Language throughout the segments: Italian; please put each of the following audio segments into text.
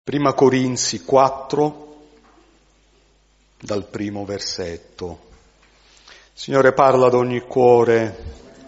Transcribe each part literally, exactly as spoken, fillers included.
Prima Corinzi quattro, dal primo versetto. Signore, parla ad ogni cuore,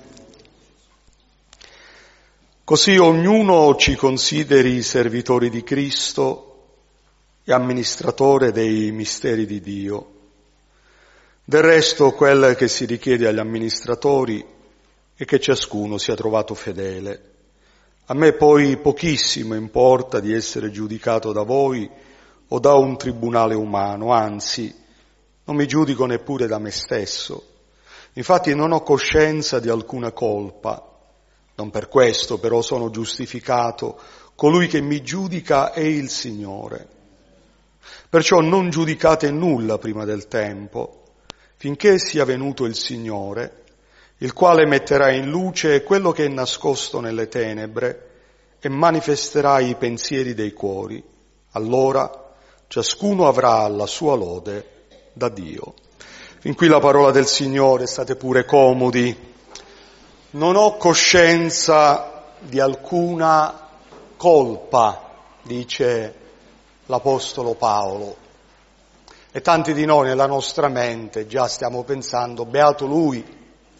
così ognuno ci consideri servitori di Cristo e amministratore dei misteri di Dio. Del resto, quel che si richiede agli amministratori è che ciascuno sia trovato fedele. A me poi pochissimo importa di essere giudicato da voi o da un tribunale umano, anzi, non mi giudico neppure da me stesso. Infatti non ho coscienza di alcuna colpa. Non per questo però sono giustificato. Colui che mi giudica è il Signore. Perciò non giudicate nulla prima del tempo, finché sia venuto il Signore, il quale metterà in luce quello che è nascosto nelle tenebre e manifesterà i pensieri dei cuori. Allora ciascuno avrà la sua lode da Dio. Fin qui la parola del Signore, state pure comodi. Non ho coscienza di alcuna colpa, dice l'Apostolo Paolo. E tanti di noi nella nostra mente già stiamo pensando, beato lui,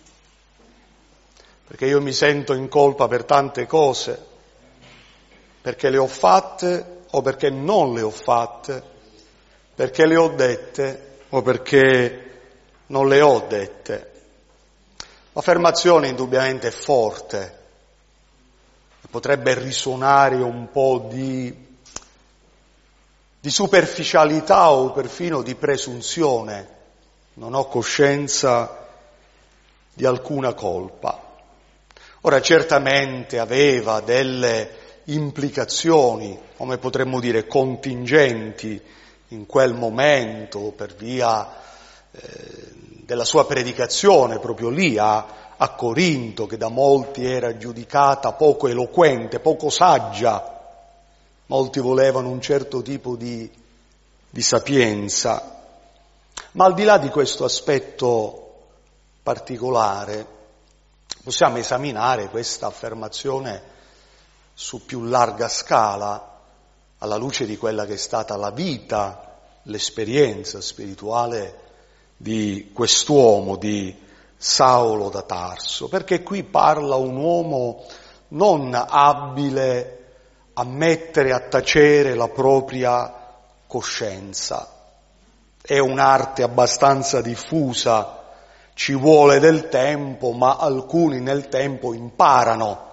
perché io mi sento in colpa per tante cose, perché le ho fatte o perché non le ho fatte, perché le ho dette o perché non le ho dette. L'affermazione indubbiamente è forte, potrebbe risuonare un po' di, di superficialità o perfino di presunzione. Non ho coscienza di alcuna colpa. Ora, certamente aveva delle implicazioni, come potremmo dire, contingenti in quel momento per via eh, della sua predicazione proprio lì a, a Corinto, che da molti era giudicata poco eloquente, poco saggia. Molti volevano un certo tipo di, di sapienza. Ma al di là di questo aspetto particolare, possiamo esaminare questa affermazione su più larga scala, alla luce di quella che è stata la vita, l'esperienza spirituale di quest'uomo, di Saulo da Tarso, perché qui parla un uomo non abile a mettere a tacere la propria coscienza. È un'arte abbastanza diffusa, ci vuole del tempo, ma alcuni nel tempo imparano.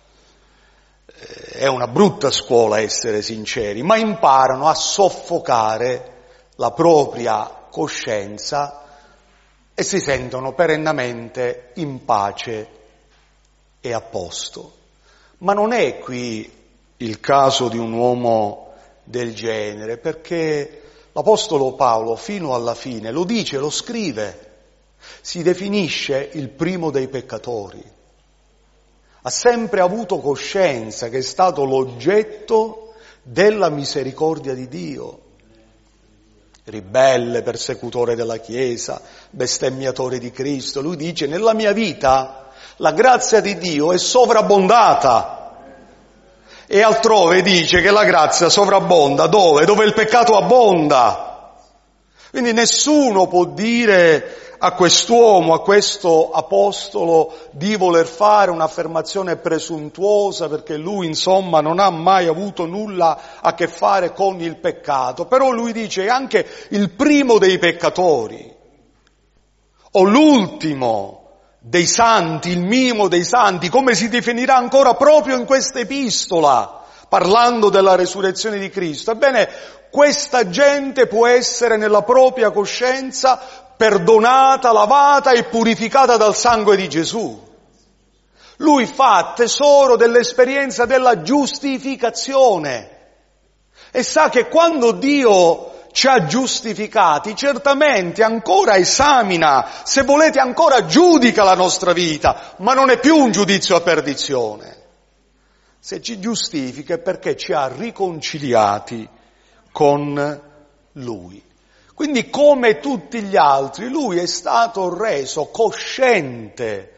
È una brutta scuola essere sinceri, ma imparano a soffocare la propria coscienza e si sentono perennemente in pace e a posto. Ma non è qui il caso di un uomo del genere, perché l'Apostolo Paolo fino alla fine lo dice, lo scrive, si definisce il primo dei peccatori. Ha sempre avuto coscienza che è stato l'oggetto della misericordia di Dio. Ribelle, persecutore della Chiesa, bestemmiatore di Cristo. Lui dice, nella mia vita la grazia di Dio è sovrabbondata. E altrove dice che la grazia sovrabbonda dove? Dove il peccato abbonda. Quindi nessuno può dire a quest'uomo, a questo apostolo, di voler fare un'affermazione presuntuosa, perché lui insomma non ha mai avuto nulla a che fare con il peccato. Però lui dice anche il primo dei peccatori, o l'ultimo dei santi, il minimo dei santi, come si definirà ancora proprio in questa epistola, parlando della resurrezione di Cristo. Ebbene, questa gente può essere nella propria coscienza perdonata, lavata e purificata dal sangue di Gesù. Lui fa tesoro dell'esperienza della giustificazione e sa che quando Dio ci ha giustificati, certamente ancora esamina, se volete ancora giudica la nostra vita, ma non è più un giudizio a perdizione. Se ci giustifica è perché ci ha riconciliati con Lui. Quindi come tutti gli altri, lui è stato reso cosciente,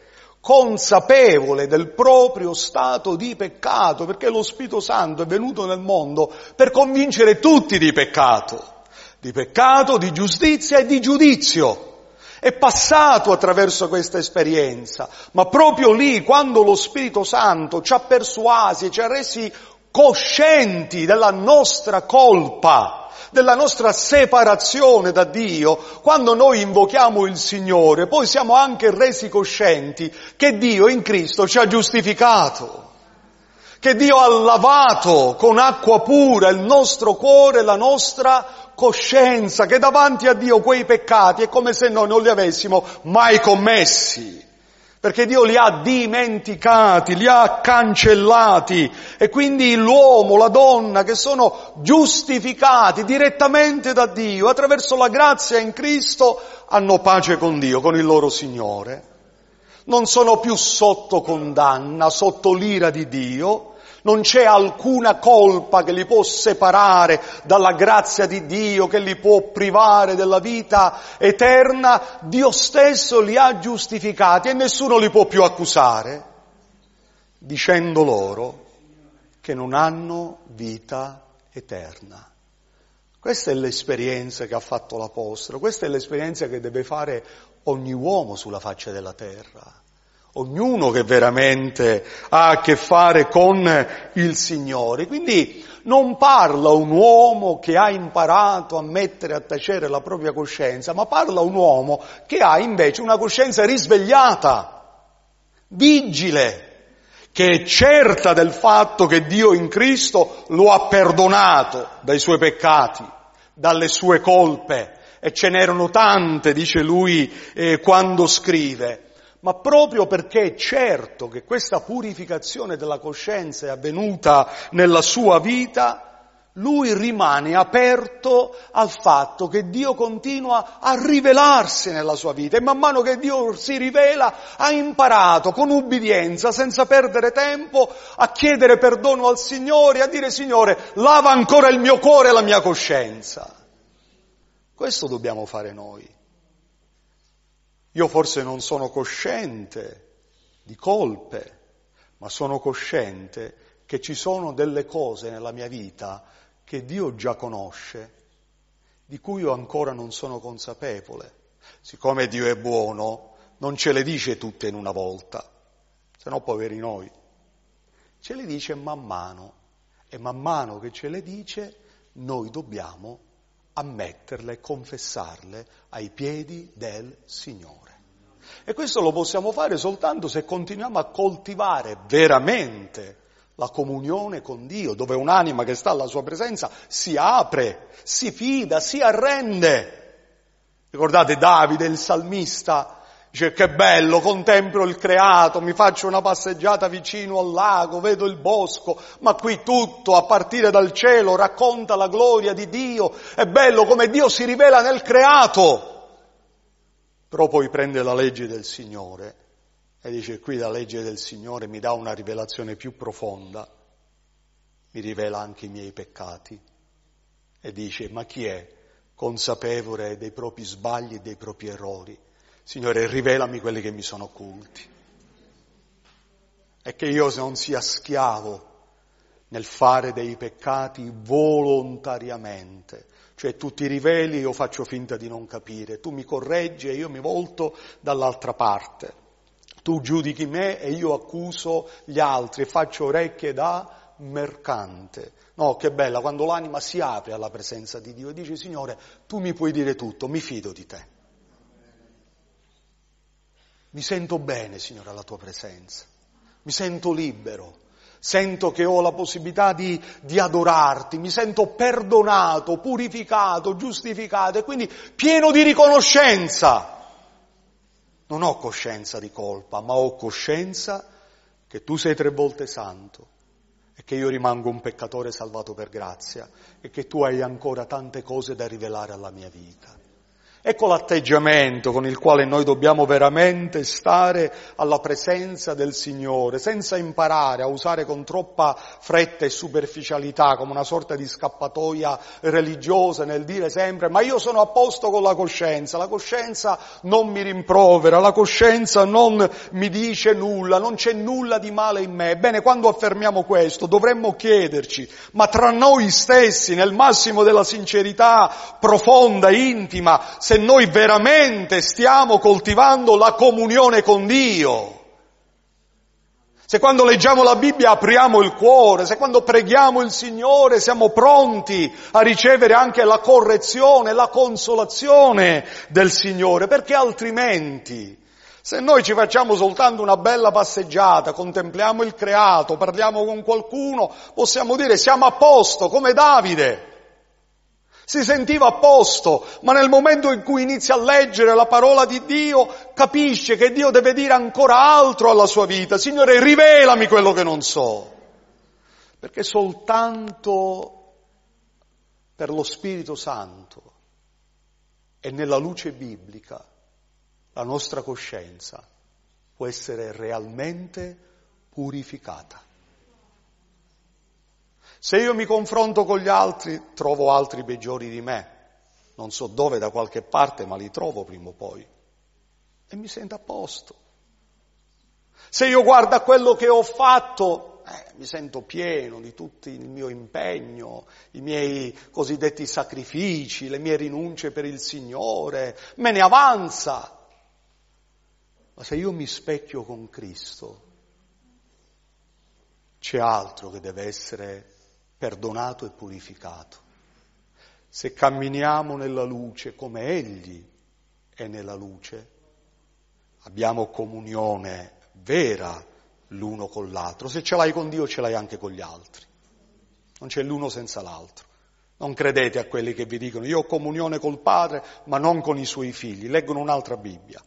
consapevole del proprio stato di peccato, perché lo Spirito Santo è venuto nel mondo per convincere tutti di peccato, di peccato, di giustizia e di giudizio. È passato attraverso questa esperienza, ma proprio lì, quando lo Spirito Santo ci ha persuasi, ci ha resi coscienti della nostra colpa, della nostra separazione da Dio, quando noi invochiamo il Signore, poi siamo anche resi coscienti che Dio in Cristo ci ha giustificato, che Dio ha lavato con acqua pura il nostro cuore, la nostra coscienza, che davanti a Dio quei peccati è come se noi non li avessimo mai commessi, perché Dio li ha dimenticati, li ha cancellati, e quindi l'uomo, la donna che sono giustificati direttamente da Dio attraverso la grazia in Cristo hanno pace con Dio, con il loro Signore. Non sono più sotto condanna, sotto l'ira di Dio. Non c'è alcuna colpa che li può separare dalla grazia di Dio, che li può privare della vita eterna. Dio stesso li ha giustificati e nessuno li può più accusare, dicendo loro che non hanno vita eterna. Questa è l'esperienza che ha fatto l'Apostolo, questa è l'esperienza che deve fare ogni uomo sulla faccia della terra. Ognuno che veramente ha a che fare con il Signore. Quindi non parla un uomo che ha imparato a mettere a tacere la propria coscienza, ma parla un uomo che ha invece una coscienza risvegliata, vigile, che è certa del fatto che Dio in Cristo lo ha perdonato dai suoi peccati, dalle sue colpe. E ce n'erano tante, dice lui eh, quando scrive. Ma proprio perché è certo che questa purificazione della coscienza è avvenuta nella sua vita, lui rimane aperto al fatto che Dio continua a rivelarsi nella sua vita, e man mano che Dio si rivela ha imparato con ubbidienza, senza perdere tempo, a chiedere perdono al Signore, a dire: Signore, lava ancora il mio cuore e la mia coscienza. Questo dobbiamo fare noi. Io forse non sono cosciente di colpe, ma sono cosciente che ci sono delle cose nella mia vita che Dio già conosce, di cui io ancora non sono consapevole. Siccome Dio è buono, non ce le dice tutte in una volta, se no poveri noi. Ce le dice man mano, e man mano che ce le dice noi dobbiamo ammetterle e confessarle ai piedi del Signore. E questo lo possiamo fare soltanto se continuiamo a coltivare veramente la comunione con Dio, dove un'anima che sta alla sua presenza si apre, si fida, si arrende. Ricordate Davide, il salmista, dice: che bello, contemplo il creato, mi faccio una passeggiata vicino al lago, vedo il bosco, ma qui tutto, a partire dal cielo, racconta la gloria di Dio. È bello come Dio si rivela nel creato. Però poi prende la legge del Signore e dice: qui la legge del Signore mi dà una rivelazione più profonda, mi rivela anche i miei peccati. E dice: ma chi è consapevole dei propri sbagli e dei propri errori? Signore, rivelami quelli che mi sono occulti. E che io non sia schiavo nel fare dei peccati volontariamente. Cioè tu ti riveli e io faccio finta di non capire, tu mi correggi e io mi volto dall'altra parte, tu giudichi me e io accuso gli altri e faccio orecchie da mercante. No, che bella, quando l'anima si apre alla presenza di Dio e dice: Signore, tu mi puoi dire tutto, mi fido di te. Mi sento bene, Signore, alla tua presenza, mi sento libero. Sento che ho la possibilità di, di adorarti, mi sento perdonato, purificato, giustificato e quindi pieno di riconoscenza. Non ho coscienza di colpa, ma ho coscienza che tu sei tre volte santo e che io rimango un peccatore salvato per grazia e che tu hai ancora tante cose da rivelare alla mia vita. Ecco l'atteggiamento con il quale noi dobbiamo veramente stare alla presenza del Signore, senza imparare a usare con troppa fretta e superficialità, come una sorta di scappatoia religiosa nel dire sempre ma io sono a posto con la coscienza, la coscienza non mi rimprovera, la coscienza non mi dice nulla, non c'è nulla di male in me. Bene, quando affermiamo questo dovremmo chiederci, ma tra noi stessi, nel massimo della sincerità profonda, intima, se noi veramente stiamo coltivando la comunione con Dio, se quando leggiamo la Bibbia apriamo il cuore, se quando preghiamo il Signore siamo pronti a ricevere anche la correzione, la consolazione del Signore, perché altrimenti, se noi ci facciamo soltanto una bella passeggiata, contempliamo il creato, parliamo con qualcuno, possiamo dire siamo a posto, come Davide. Si sentiva a posto, ma nel momento in cui inizia a leggere la parola di Dio, capisce che Dio deve dire ancora altro alla sua vita. Signore, rivelami quello che non so. Perché soltanto per lo Spirito Santo e nella luce biblica la nostra coscienza può essere realmente purificata. Se io mi confronto con gli altri, trovo altri peggiori di me. Non so dove, da qualche parte, ma li trovo prima o poi. E mi sento a posto. Se io guardo a quello che ho fatto, eh, mi sento pieno di tutto il mio impegno, i miei cosiddetti sacrifici, le mie rinunce per il Signore, me ne avanza. Ma se io mi specchio con Cristo, c'è altro che deve essere perdonato e purificato. Se camminiamo nella luce come Egli è nella luce, abbiamo comunione vera l'uno con l'altro. Se ce l'hai con Dio, ce l'hai anche con gli altri. Non c'è l'uno senza l'altro. Non credete a quelli che vi dicono io ho comunione col Padre, ma non con i suoi figli. Leggono un'altra Bibbia.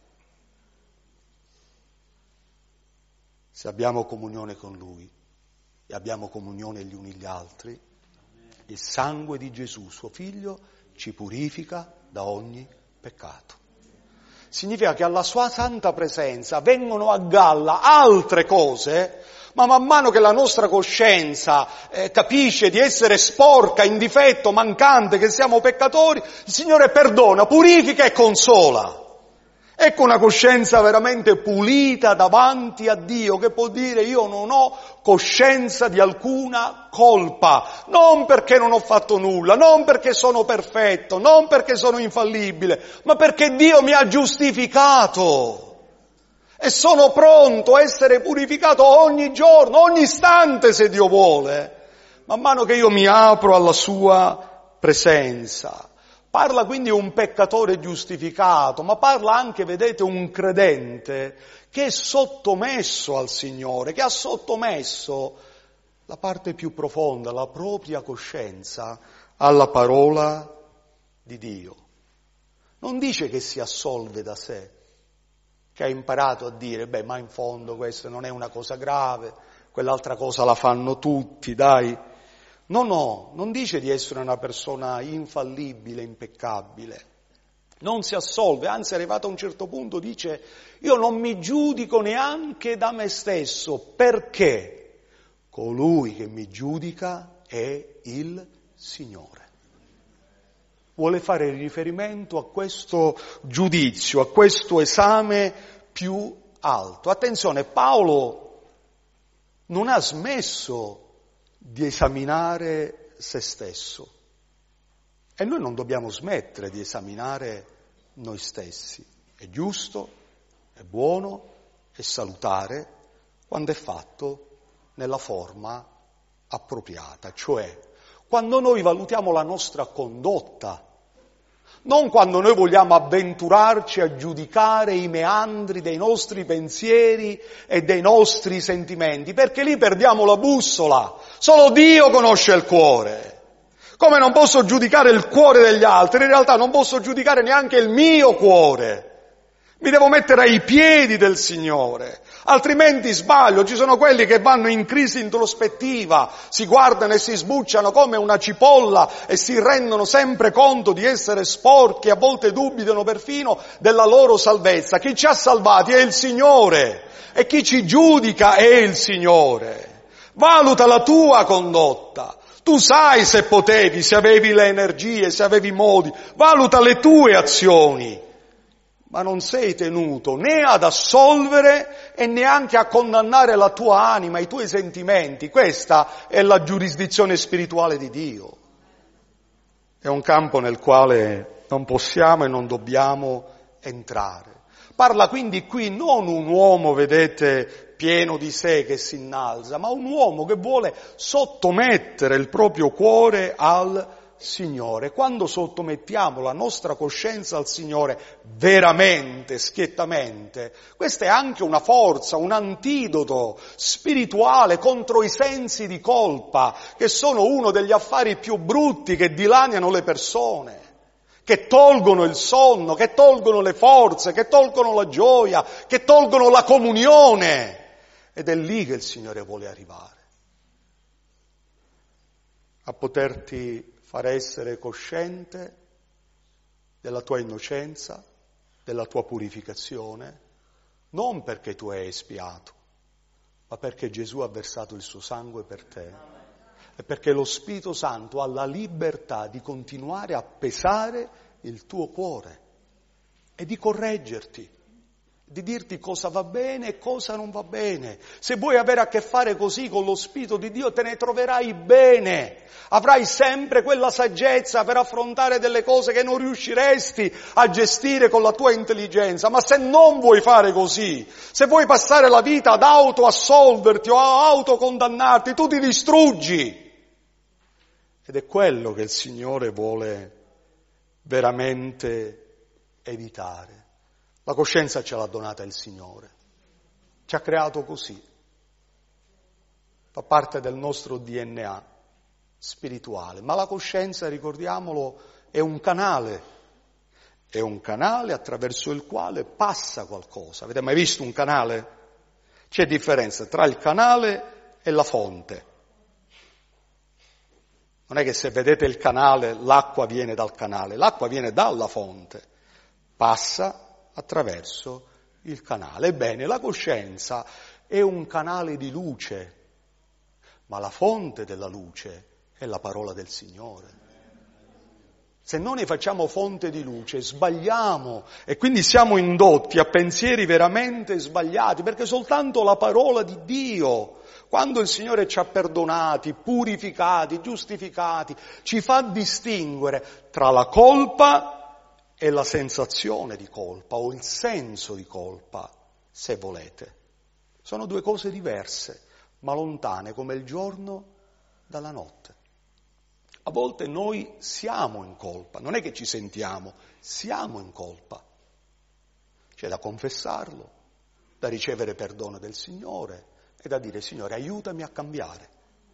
Se abbiamo comunione con Lui, e abbiamo comunione gli uni gli altri, il sangue di Gesù, suo Figlio, ci purifica da ogni peccato. Significa che alla sua santa presenza vengono a galla altre cose, ma man mano che la nostra coscienza eh, capisce di essere sporca, in difetto, mancante, che siamo peccatori, il Signore perdona, purifica e consola. Ecco una coscienza veramente pulita davanti a Dio che può dire io non ho coscienza di alcuna colpa, non perché non ho fatto nulla, non perché sono perfetto, non perché sono infallibile, ma perché Dio mi ha giustificato e sono pronto a essere purificato ogni giorno, ogni istante se Dio vuole, man mano che io mi apro alla sua presenza. Parla quindi un peccatore giustificato, ma parla anche, vedete, un credente che è sottomesso al Signore, che ha sottomesso la parte più profonda, la propria coscienza, alla parola di Dio. Non dice che si assolve da sé, che ha imparato a dire, beh, ma in fondo questo non è una cosa grave, quell'altra cosa la fanno tutti, dai. No, no, non dice di essere una persona infallibile, impeccabile. Non si assolve, anzi arrivato a un certo punto dice io non mi giudico neanche da me stesso, perché colui che mi giudica è il Signore. Vuole fare riferimento a questo giudizio, a questo esame più alto. Attenzione, Paolo non ha smesso di esaminare se stesso. E noi non dobbiamo smettere di esaminare noi stessi. È giusto, è buono, è salutare quando è fatto nella forma appropriata, cioè quando noi valutiamo la nostra condotta, non quando noi vogliamo avventurarci a giudicare i meandri dei nostri pensieri e dei nostri sentimenti, perché lì perdiamo la bussola. Solo Dio conosce il cuore. Come non posso giudicare il cuore degli altri, in realtà non posso giudicare neanche il mio cuore. Mi devo mettere ai piedi del Signore. Altrimenti sbaglio, ci sono quelli che vanno in crisi introspettiva, si guardano e si sbucciano come una cipolla e si rendono sempre conto di essere sporchi, a volte dubitano perfino della loro salvezza. Chi ci ha salvati è il Signore e chi ci giudica è il Signore. Valuta la tua condotta. Tu sai se potevi, se avevi le energie, se avevi i modi. Valuta le tue azioni. Ma non sei tenuto né ad assolvere e neanche a condannare la tua anima, i tuoi sentimenti. Questa è la giurisdizione spirituale di Dio. È un campo nel quale non possiamo e non dobbiamo entrare. Parla quindi qui non un uomo, vedete, pieno di sé che si innalza, ma un uomo che vuole sottomettere il proprio cuore al Signore. Quando sottomettiamo la nostra coscienza al Signore veramente, schiettamente, questa è anche una forza, un antidoto spirituale contro i sensi di colpa, che sono uno degli affari più brutti che dilaniano le persone, che tolgono il sonno, che tolgono le forze, che tolgono la gioia, che tolgono la comunione. Ed è lì che il Signore vuole arrivare, a poterti far essere cosciente della tua innocenza, della tua purificazione, non perché tu hai espiato, ma perché Gesù ha versato il suo sangue per te e perché lo Spirito Santo ha la libertà di continuare a pesare il tuo cuore e di correggerti, di dirti cosa va bene e cosa non va bene. Se vuoi avere a che fare così con lo Spirito di Dio, te ne troverai bene. Avrai sempre quella saggezza per affrontare delle cose che non riusciresti a gestire con la tua intelligenza. Ma se non vuoi fare così, se vuoi passare la vita ad autoassolverti o a autocondannarti, tu ti distruggi. Ed è quello che il Signore vuole veramente evitare. La coscienza ce l'ha donata il Signore, ci ha creato così, fa parte del nostro D N A spirituale, ma la coscienza, ricordiamolo, è un canale, è un canale attraverso il quale passa qualcosa. Avete mai visto un canale? C'è differenza tra il canale e la fonte. Non è che se vedete il canale l'acqua viene dal canale, l'acqua viene dalla fonte, passa attraverso il canale. Ebbene, la coscienza è un canale di luce, ma la fonte della luce è la parola del Signore. Se non ne facciamo fonte di luce, sbagliamo e quindi siamo indotti a pensieri veramente sbagliati, perché soltanto la parola di Dio, quando il Signore ci ha perdonati, purificati, giustificati, ci fa distinguere tra la colpa e la sensazione di colpa o il senso di colpa, se volete. Sono due cose diverse, ma lontane come il giorno dalla notte. A volte noi siamo in colpa, non è che ci sentiamo, siamo in colpa. C'è da confessarlo, da ricevere perdono del Signore e da dire: Signore, aiutami a cambiare.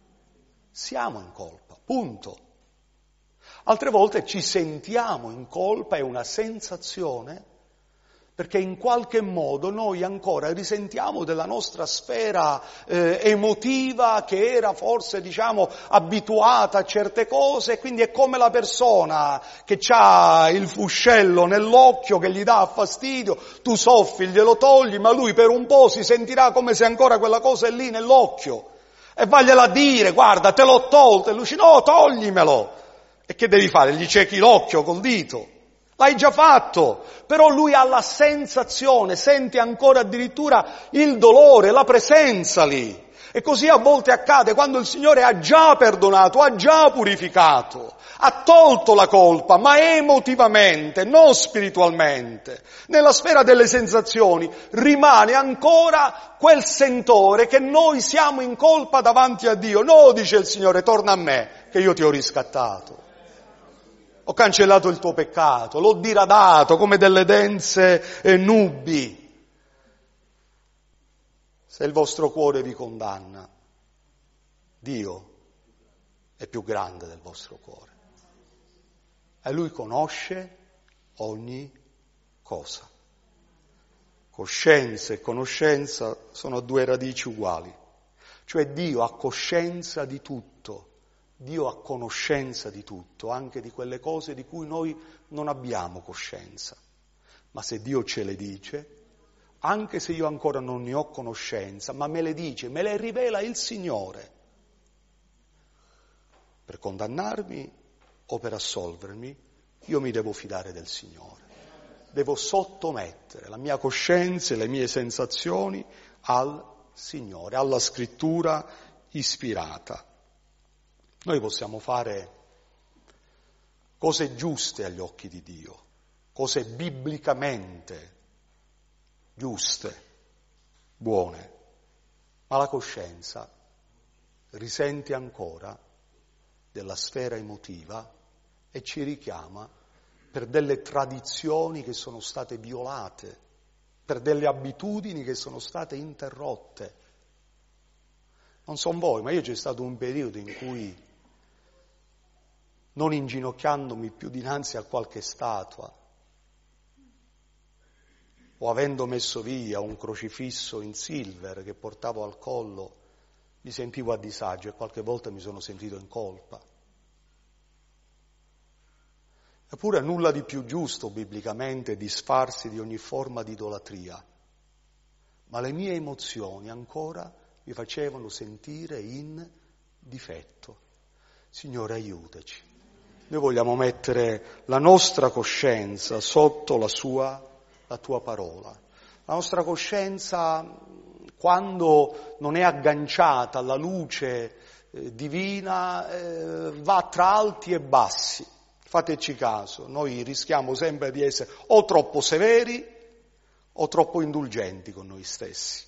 Siamo in colpa, punto. Altre volte ci sentiamo in colpa, è una sensazione, perché in qualche modo noi ancora risentiamo della nostra sfera eh, emotiva che era forse, diciamo, abituata a certe cose, e quindi è come la persona che ha il fuscello nell'occhio che gli dà fastidio, tu soffi, glielo togli, ma lui per un po' si sentirà come se ancora quella cosa è lì nell'occhio e vagliela a dire: guarda, te l'ho tolto, e lui dice: no, toglimelo. E che devi fare? Gli ciechi l'occhio col dito? L'hai già fatto, però lui ha la sensazione, sente ancora addirittura il dolore, la presenza lì. E così a volte accade quando il Signore ha già perdonato, ha già purificato, ha tolto la colpa, ma emotivamente, non spiritualmente. Nella sfera delle sensazioni rimane ancora quel sentore che noi siamo in colpa davanti a Dio. No, dice il Signore, torna a me, che io ti ho riscattato. Ho cancellato il tuo peccato, l'ho diradato come delle dense eh, nubi. Se il vostro cuore vi condanna, Dio è più grande del vostro cuore. E Lui conosce ogni cosa. Coscienza e conoscenza sono due radici uguali, cioè Dio ha coscienza di tutto, Dio ha conoscenza di tutto, anche di quelle cose di cui noi non abbiamo coscienza. Ma se Dio ce le dice, anche se io ancora non ne ho conoscenza, ma me le dice, me le rivela il Signore, per condannarmi o per assolvermi, io mi devo fidare del Signore. Devo sottomettere la mia coscienza e le mie sensazioni al Signore, alla scrittura ispirata. Noi possiamo fare cose giuste agli occhi di Dio, cose biblicamente giuste, buone, ma la coscienza risente ancora della sfera emotiva e ci richiama per delle tradizioni che sono state violate, per delle abitudini che sono state interrotte. Non so voi, ma io c'è stato un periodo in cui, non inginocchiandomi più dinanzi a qualche statua, o avendo messo via un crocifisso in silver che portavo al collo, mi sentivo a disagio e qualche volta mi sono sentito in colpa. Eppure nulla di più giusto biblicamente disfarsi di ogni forma di idolatria, ma le mie emozioni ancora mi facevano sentire in difetto. Signore, aiutaci. Noi vogliamo mettere la nostra coscienza sotto la sua, la tua parola. La nostra coscienza, quando non è agganciata alla luce eh, divina, eh, va tra alti e bassi. Fateci caso, noi rischiamo sempre di essere o troppo severi o troppo indulgenti con noi stessi.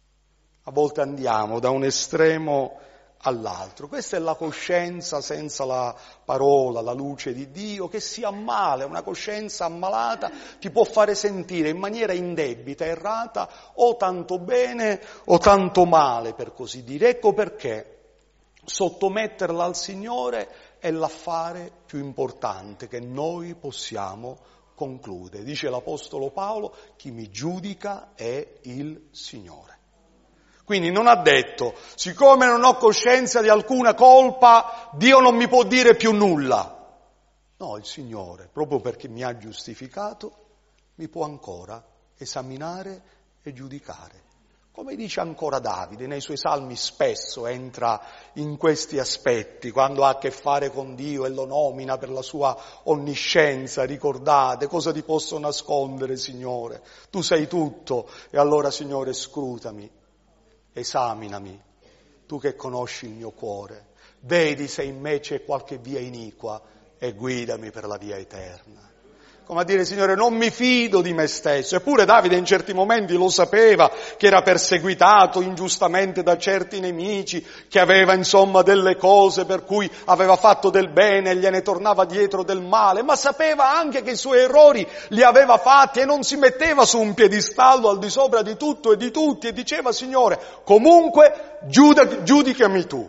A volte andiamo da un estremo all'altro. Questa è la coscienza senza la parola, la luce di Dio, che si ammala. Una coscienza ammalata ti può fare sentire in maniera indebita, errata, o tanto bene o tanto male, per così dire. Ecco perché sottometterla al Signore è l'affare più importante che noi possiamo concludere. Dice l'Apostolo Paolo, chi mi giudica è il Signore. Quindi non ha detto, siccome non ho coscienza di alcuna colpa, Dio non mi può dire più nulla. No, il Signore, proprio perché mi ha giustificato, mi può ancora esaminare e giudicare. Come dice ancora Davide, nei suoi salmi spesso entra in questi aspetti, quando ha a che fare con Dio e lo nomina per la sua onniscienza. Ricordate, cosa ti posso nascondere, Signore? Tu sai tutto, e allora, Signore, scrutami, esaminami, tu che conosci il mio cuore, vedi se in me c'è qualche via iniqua e guidami per la via eterna. Come a dire, Signore, non mi fido di me stesso. Eppure Davide in certi momenti lo sapeva che era perseguitato ingiustamente da certi nemici, che aveva insomma delle cose per cui aveva fatto del bene e gliene tornava dietro del male, ma sapeva anche che i suoi errori li aveva fatti e non si metteva su un piedistallo al di sopra di tutto e di tutti e diceva, Signore, comunque giudicami tu,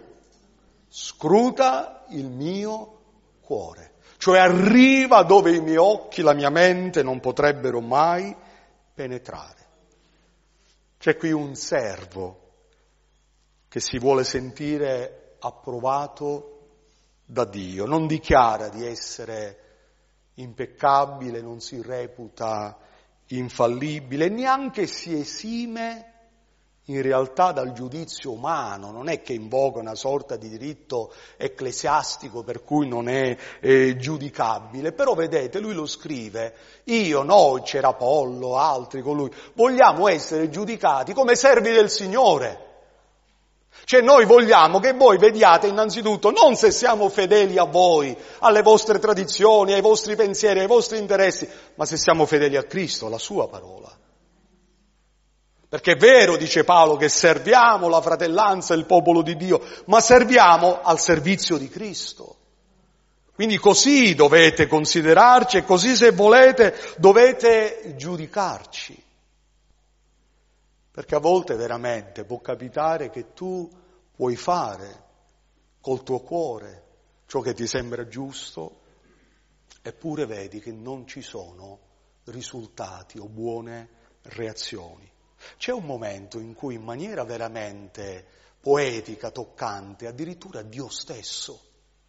scruta il mio cuore. Cioè arriva dove i miei occhi, la mia mente non potrebbero mai penetrare. C'è qui un servo che si vuole sentire approvato da Dio, non dichiara di essere impeccabile, non si reputa infallibile, neanche si esime in realtà dal giudizio umano, non è che invoca una sorta di diritto ecclesiastico per cui non è eh, giudicabile, però vedete, lui lo scrive, io, noi, c'era Apollo, altri con lui, vogliamo essere giudicati come servi del Signore. Cioè noi vogliamo che voi vediate innanzitutto non se siamo fedeli a voi, alle vostre tradizioni, ai vostri pensieri, ai vostri interessi, ma se siamo fedeli a Cristo, alla sua parola. Perché è vero, dice Paolo, che serviamo la fratellanza e il popolo di Dio, ma serviamo al servizio di Cristo. Quindi così dovete considerarci e così, se volete, dovete giudicarci. Perché a volte veramente può capitare che tu puoi fare col tuo cuore ciò che ti sembra giusto, eppure vedi che non ci sono risultati o buone reazioni. C'è un momento in cui in maniera veramente poetica, toccante, addirittura Dio stesso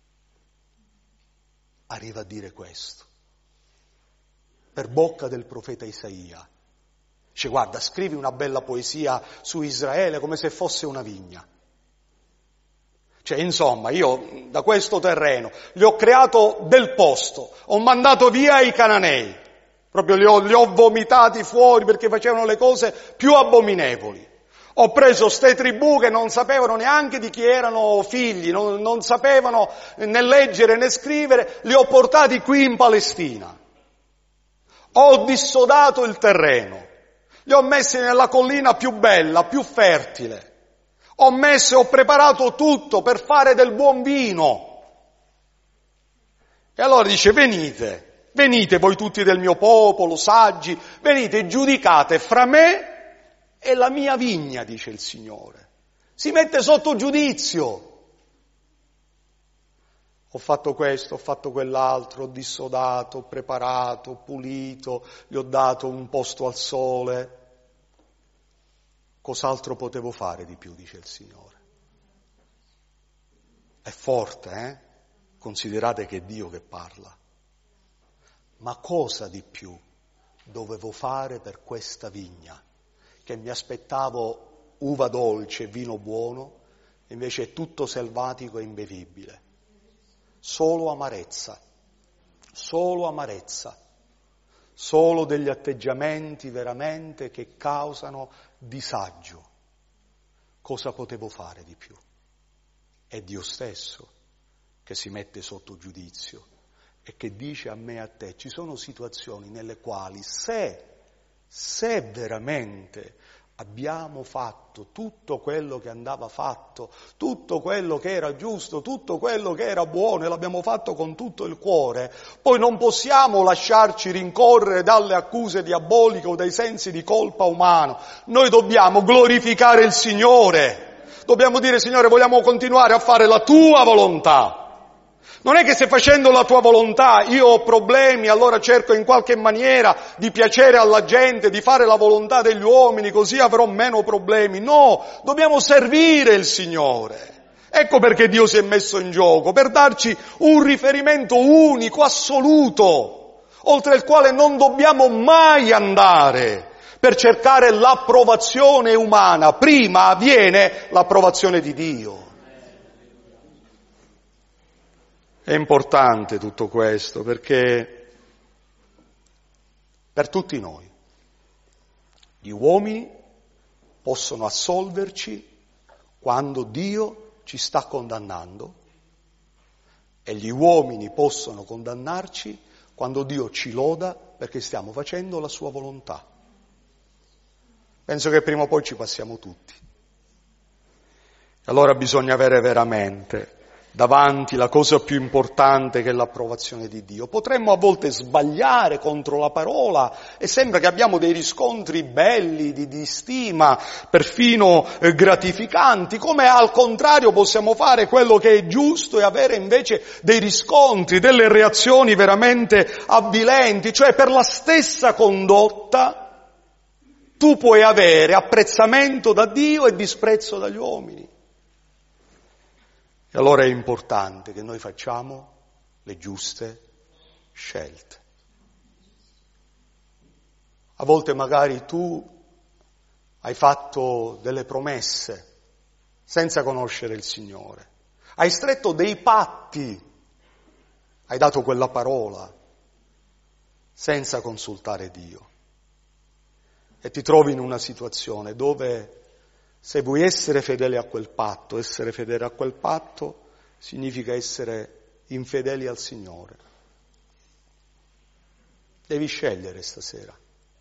arriva a dire questo, per bocca del profeta Isaia. Dice, guarda, scrivi una bella poesia su Israele come se fosse una vigna. Cioè, insomma, io da questo terreno gli ho creato del posto, ho mandato via i cananei, proprio li ho, li ho vomitati fuori perché facevano le cose più abominevoli. Ho preso ste tribù che non sapevano neanche di chi erano figli, non, non sapevano né leggere né scrivere, li ho portati qui in Palestina. Ho dissodato il terreno, li ho messi nella collina più bella, più fertile. Ho messo e ho preparato tutto per fare del buon vino. E allora dice, venite, venite voi tutti del mio popolo, saggi, venite, giudicate fra me e la mia vigna, dice il Signore. Si mette sotto giudizio. Ho fatto questo, ho fatto quell'altro, ho dissodato, ho preparato, ho pulito, gli ho dato un posto al sole. Cos'altro potevo fare di più, dice il Signore. È forte, eh? Considerate che è Dio che parla. Ma cosa di più dovevo fare per questa vigna? Che mi aspettavo uva dolce, vino buono, invece è tutto selvatico e imbevibile. Solo amarezza, solo amarezza, solo degli atteggiamenti veramente che causano disagio. Cosa potevo fare di più? È Dio stesso che si mette sotto giudizio e che dice a me e a te, ci sono situazioni nelle quali se, se veramente abbiamo fatto tutto quello che andava fatto, tutto quello che era giusto, tutto quello che era buono e l'abbiamo fatto con tutto il cuore, poi non possiamo lasciarci rincorrere dalle accuse diaboliche o dai sensi di colpa umano. Noi dobbiamo glorificare il Signore, dobbiamo dire Signore vogliamo continuare a fare la tua volontà. Non è che se facendo la tua volontà io ho problemi, allora cerco in qualche maniera di piacere alla gente, di fare la volontà degli uomini, così avrò meno problemi. No, dobbiamo servire il Signore. Ecco perché Dio si è messo in gioco, per darci un riferimento unico, assoluto, oltre il quale non dobbiamo mai andare per cercare l'approvazione umana. Prima avviene l'approvazione di Dio. È importante tutto questo perché per tutti noi gli uomini possono assolverci quando Dio ci sta condannando e gli uomini possono condannarci quando Dio ci loda perché stiamo facendo la sua volontà. Penso che prima o poi ci passiamo tutti. Allora bisogna avere veramente davanti la cosa più importante che è l'approvazione di Dio. Potremmo a volte sbagliare contro la parola e sembra che abbiamo dei riscontri belli, di, di stima, perfino eh, gratificanti, come al contrario possiamo fare quello che è giusto e avere invece dei riscontri, delle reazioni veramente avvilenti, cioè per la stessa condotta tu puoi avere apprezzamento da Dio e disprezzo dagli uomini. E allora è importante che noi facciamo le giuste scelte. A volte magari tu hai fatto delle promesse senza conoscere il Signore, hai stretto dei patti, hai dato quella parola senza consultare Dio e ti trovi in una situazione dove se vuoi essere fedele a quel patto, essere fedele a quel patto significa essere infedeli al Signore. Devi scegliere stasera.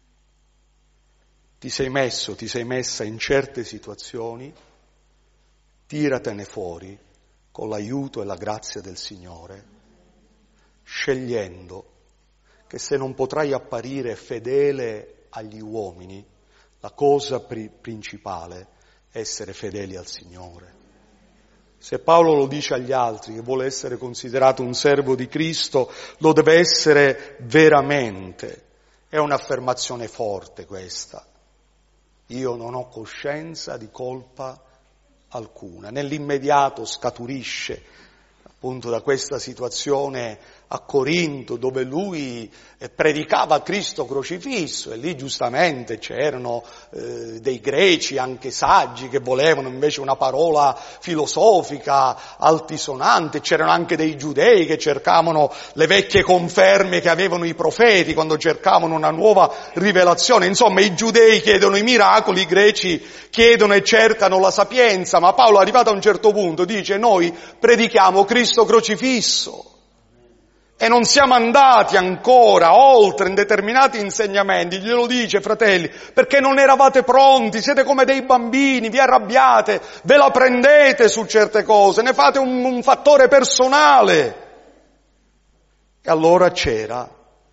Ti sei messo, ti sei messa in certe situazioni, tiratene fuori con l'aiuto e la grazia del Signore, scegliendo che se non potrai apparire fedele agli uomini, la cosa pri- principale essere fedeli al Signore. Se Paolo lo dice agli altri che vuole essere considerato un servo di Cristo, lo deve essere veramente. È un'affermazione forte questa. Io non ho coscienza di colpa alcuna. Nell'immediato scaturisce appunto da questa situazione a Corinto, dove lui predicava Cristo crocifisso, e lì giustamente c'erano eh, dei greci anche saggi che volevano invece una parola filosofica, altisonante, c'erano anche dei giudei che cercavano le vecchie conferme che avevano i profeti quando cercavano una nuova rivelazione. Insomma, i giudei chiedono i miracoli, i greci chiedono e cercano la sapienza, ma Paolo, arrivato a un certo punto, dice: noi predichiamo Cristo crocifisso. E non siamo andati ancora oltre in determinati insegnamenti, glielo dice, fratelli, perché non eravate pronti, siete come dei bambini, vi arrabbiate, ve la prendete su certe cose, ne fate un, un fattore personale. E allora c'era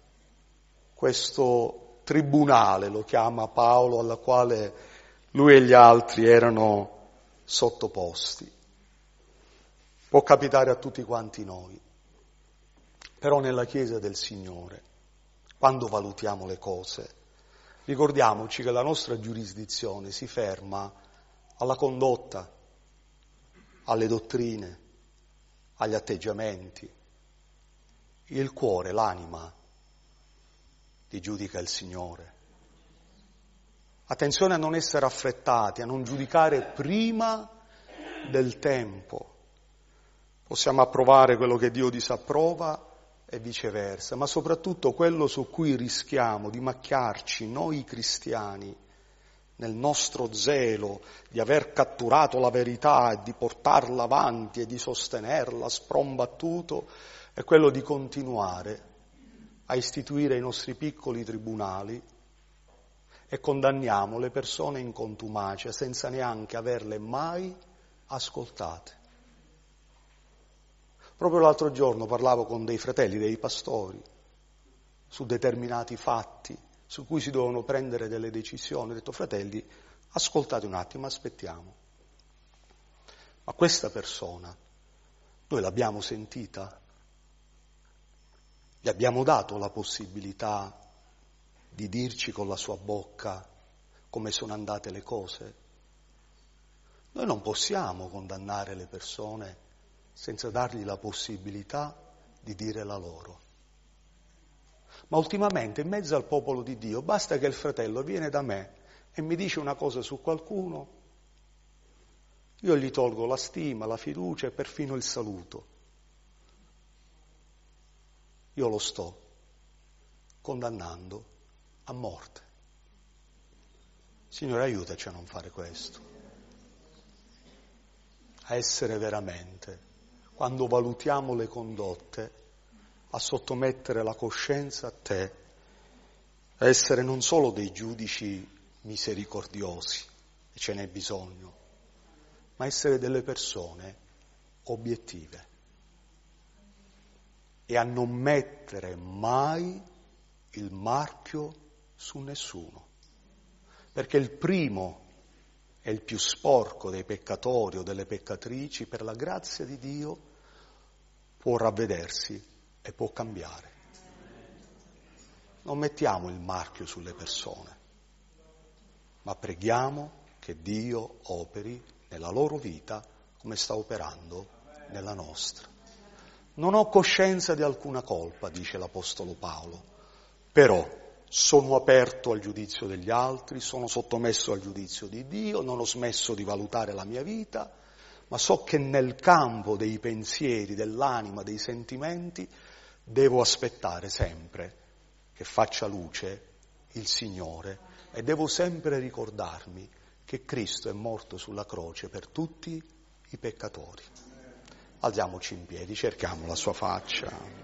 questo tribunale, lo chiama Paolo, alla quale lui e gli altri erano sottoposti. Può capitare a tutti quanti noi. Però nella Chiesa del Signore, quando valutiamo le cose, ricordiamoci che la nostra giurisdizione si ferma alla condotta, alle dottrine, agli atteggiamenti. Il cuore, l'anima, li giudica il Signore. Attenzione a non essere affrettati, a non giudicare prima del tempo. Possiamo approvare quello che Dio disapprova e viceversa, ma soprattutto quello su cui rischiamo di macchiarci noi cristiani nel nostro zelo di aver catturato la verità e di portarla avanti e di sostenerla sprombattuto, è quello di continuare a istituire i nostri piccoli tribunali e condanniamo le persone in contumacia senza neanche averle mai ascoltate. Proprio l'altro giorno parlavo con dei fratelli, dei pastori, su determinati fatti su cui si dovevano prendere delle decisioni. Ho detto: fratelli, ascoltate un attimo, aspettiamo. Ma questa persona, noi l'abbiamo sentita? Gli abbiamo dato la possibilità di dirci con la sua bocca come sono andate le cose? Noi non possiamo condannare le persone senza dargli la possibilità di dire la loro. Ma ultimamente in mezzo al popolo di Dio basta che il fratello viene da me e mi dice una cosa su qualcuno, io gli tolgo la stima, la fiducia e perfino il saluto. Io lo sto condannando a morte. Signore, aiutaci a non fare questo, a essere veramente, quando valutiamo le condotte, a sottomettere la coscienza a te, a essere non solo dei giudici misericordiosi, e ce n'è bisogno, ma essere delle persone obiettive e a non mettere mai il marchio su nessuno, perché il primo è il più sporco dei peccatori o delle peccatrici, per la grazia di Dio può ravvedersi e può cambiare. Non mettiamo il marchio sulle persone, ma preghiamo che Dio operi nella loro vita come sta operando nella nostra. Non ho coscienza di alcuna colpa, dice l'Apostolo Paolo, però sono aperto al giudizio degli altri, sono sottomesso al giudizio di Dio, non ho smesso di valutare la mia vita, ma so che nel campo dei pensieri, dell'anima, dei sentimenti, devo aspettare sempre che faccia luce il Signore e devo sempre ricordarmi che Cristo è morto sulla croce per tutti i peccatori. Alziamoci in piedi, cerchiamo la sua faccia.